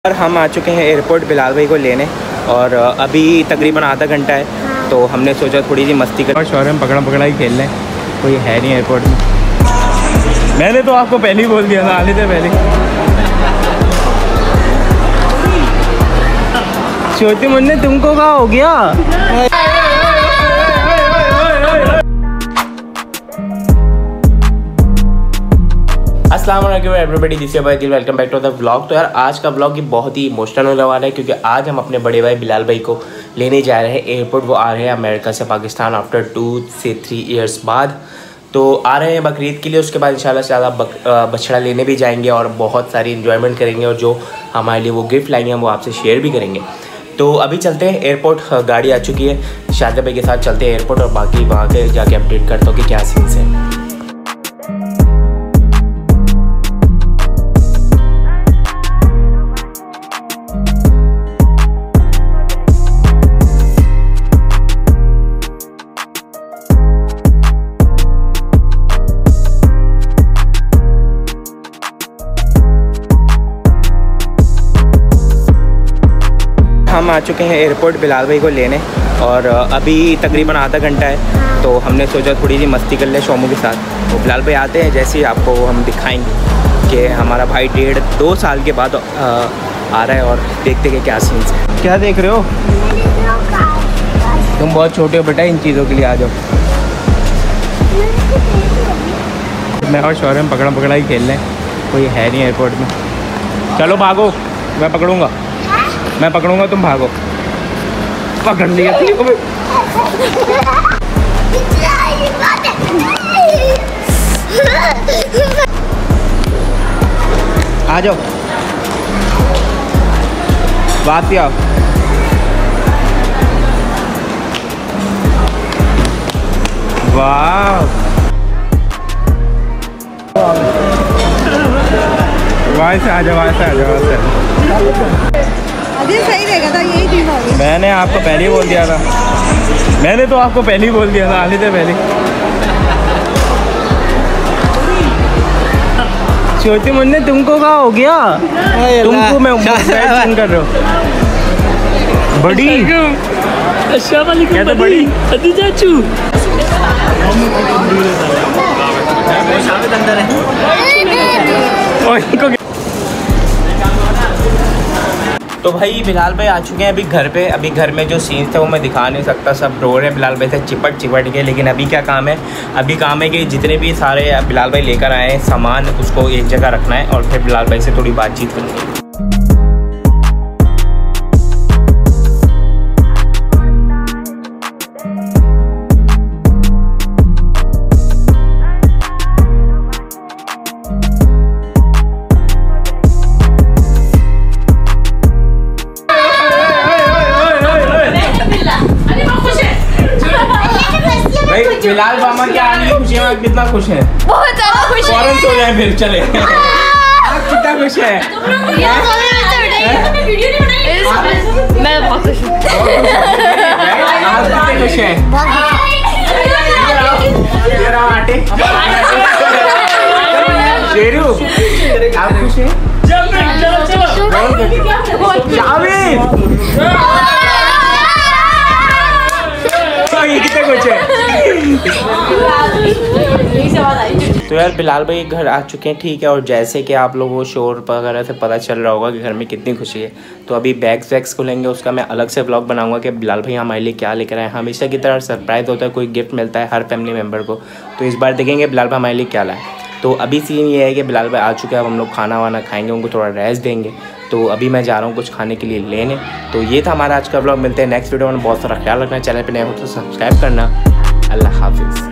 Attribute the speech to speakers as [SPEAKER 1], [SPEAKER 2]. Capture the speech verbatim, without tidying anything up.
[SPEAKER 1] और हम आ चुके हैं एयरपोर्ट बिलाल भाई को लेने और अभी तकरीबन आधा घंटा है, तो हमने सोचा थोड़ी सी मस्ती कर। शौर्य में पकड़ा पकड़ा ही खेल रहे हैं, कोई है नहीं एयरपोर्ट में। मैंने तो आपको पहले ही बोल दिया था, आने से पहले। छोटी मुन्ने तुमको क्या हो गया? अस्सलाम वालेकुम एवरीबॉडी, दिस इज भाई, welcome back to the vlog. तो यार आज का व्लॉग ये बहुत ही इमोशनल होने वाला है, क्योंकि आज हम अपने बड़े भाई बिलाल भाई को लेने जा रहे हैं एयरपोर्ट। वो आ रहे हैं अमेरिका से पाकिस्तान आफ्टर टू से थ्री इयर्स बाद। तो आ रहे हैं बकरीद के लिए, उसके बाद इंशाल्लाह से बक, बछड़ा लेने भी जाएंगे और बहुत सारी इन्जॉयमेंट करेंगे, और जो हमारे लिए वो गिफ्ट लाएंगे हम वो आपसे शेयर भी करेंगे। तो अभी चलते हैं एयरपोर्ट, गाड़ी आ चुकी है। शादी भाई के साथ चलते हैं एयरपोर्ट और बाकी वहाँ के जाके अपडेट करता हूँ कि क्या सीन्स है। हम आ चुके हैं एयरपोर्ट बिलाल भाई को लेने और अभी तकरीबन आधा घंटा है, तो हमने सोचा थोड़ी सी मस्ती कर ले शोमू के साथ। तो बिलाल भाई आते हैं, जैसे ही आपको हम दिखाएंगे कि हमारा भाई डेढ़ दो साल के बाद आ, आ रहा है, और देखते कि क्या सीन्स है। क्या देख रहे हो? तुम बहुत छोटे हो बेटा, इन चीज़ों के लिए आ जाओ। मैं और शौर्य में पकड़ा पकड़ा ही खेल रहे हैं, कोई है नहीं एयरपोर्ट में। चलो भागो, मैं पकड़ूँगा मैं पकड़ूंगा तुम भागो। पकड़ लिया। आ जाओ, बात किया। वाह, वहाँ से आ जाओ, वहाँ से आ जाओ, वहाँ से।
[SPEAKER 2] सही रहेगा था, यही चीज होगी।
[SPEAKER 1] मैंने आपको पहले ही बोल दिया था, मैंने तो आपको पहले ही बोल दिया था, आने से पहले। छोटी मुन्ने तुमको क्या हो गया? तुमको मैं फोन कर रहा हूँ। बड़ी क्या तो बड़ी अदी चाचू अंदर है। तो भाई बिलाल भाई आ चुके हैं अभी घर पे। अभी घर में जो सीन्स थे वो मैं दिखा नहीं सकता, सब रो रहे हैं बिलाल भाई से चिपट चिपट के। लेकिन अभी क्या काम है? अभी काम है कि जितने भी सारे बिलाल भाई लेकर आए हैं सामान, उसको एक जगह रखना है और फिर बिलाल भाई से थोड़ी बातचीत करनी है। बिलाल मामा क्या आने की खुशी है, कितना खुश है?
[SPEAKER 2] बहुत ज्यादा खुश है।
[SPEAKER 1] फौरन सो जाए फिर, चले। आप कितना खुश है?
[SPEAKER 2] मैं बहुत खुश हूँ।
[SPEAKER 1] आप कितने खुश हैं? शेरू आप खुश हैं? कितने कुछ है? तो यार बिलाल भाई घर आ चुके हैं, ठीक है। और जैसे कि आप लोगों को शोर वगैरह से पता चल रहा होगा कि घर में कितनी खुशी है, तो अभी बैग्स वैग्स खुलेंगे, उसका मैं अलग से व्लॉग बनाऊंगा कि बिलाल भाई हमारे लिए क्या लेकर आए। हमेशा की तरह सरप्राइज़ होता है, कोई गिफ्ट मिलता है हर फैमिली मेम्बर को, तो इस बार देखेंगे बिलाल भाई हमारे लिए क्या लाए। तो अभी सीन ये है कि बिलाल भाई आ चुके हैं, अब हम लोग खाना वाना खाएंगे, उनको थोड़ा रेस्ट देंगे। तो अभी मैं जा रहा हूँ कुछ खाने के लिए लेने। तो ये था हमारा आज का व्लॉग, मिलते हैं नेक्स्ट वीडियो में। बहुत सारा ख्याल रखना, चैनल पर नए हो तो सब्सक्राइब करना। अल्लाह हाफिज़।